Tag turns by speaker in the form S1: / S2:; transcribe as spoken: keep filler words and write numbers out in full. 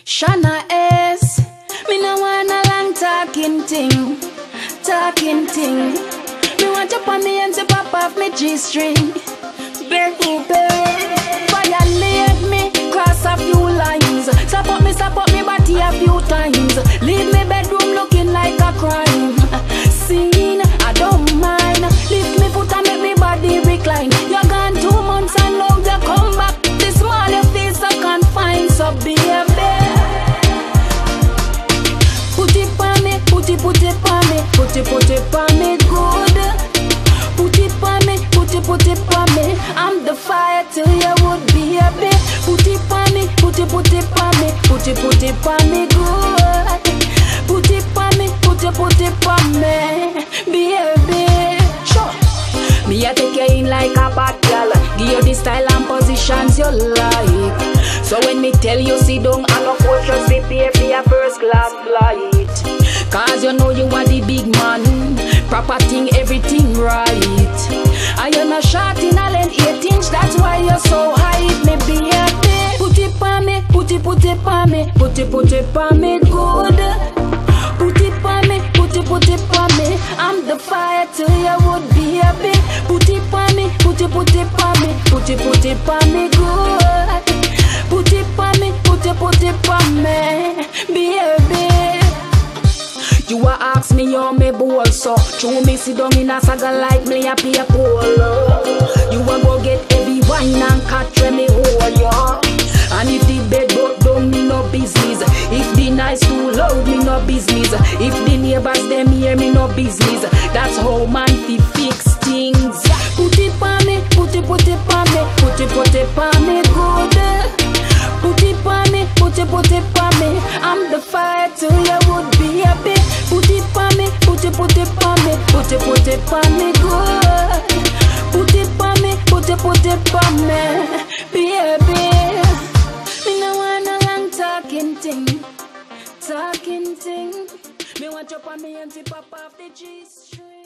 S1: Shana S. Me no want a long talking thing, talking thing. Me want you on me and to pop off me G-string. Baby, baby, violate me, cross a few lines. Support me, support me body a few times. Leave me bedroom looking like a crime scene. I don't mind. Lift me foot and make me body recline. You're gone two months and now you come back. This morning you feel so confined, so baby. Put it on me, put it, put it on me, put it, put it on me good. Put it on me, put it, put it on me. I'm the fire till you would be a bit. Put it on me, put it, put it on me, put it, put it on me good. Put it on me, put it, put it on me, baby. Sure. Me I take you in like a bad girl. Give you the style and positions you like. So when me tell you sit down and no coach, just prepare for your first class flight. Cause you know you are the big man, proper thing, everything right. And you're not short in a length eight inch, that's why you're so high. Me baby, put it on me, put it, put it on me, put it, put it on me good. Put it on me, put it, put it on me. I'm the fire till you would be a bit. Put it on me, put it, put it on me, put it, put it on me good. Put it on me, put it, put it on me, baby. You a ask me how me bowl, so true me sit down in a saga like me a play polo. You a go get heavy wine and catch when me hold ya. And if the bed broke down, me no business. If the nights too loud, me no business. If the neighbors them hear me no business. That's how man fi fix things. Put it on me, put it, put it on me, put it, put it on me good. Put it on me, put it, put it on me. I'm the fire till you would be a bit. Put it on me, put it, put it on me, put it, put it on me good. Put it on me, put it, put it on me, baby. Me no want no long talking thing, talking thing. Me want you on me and tip up off the G-string.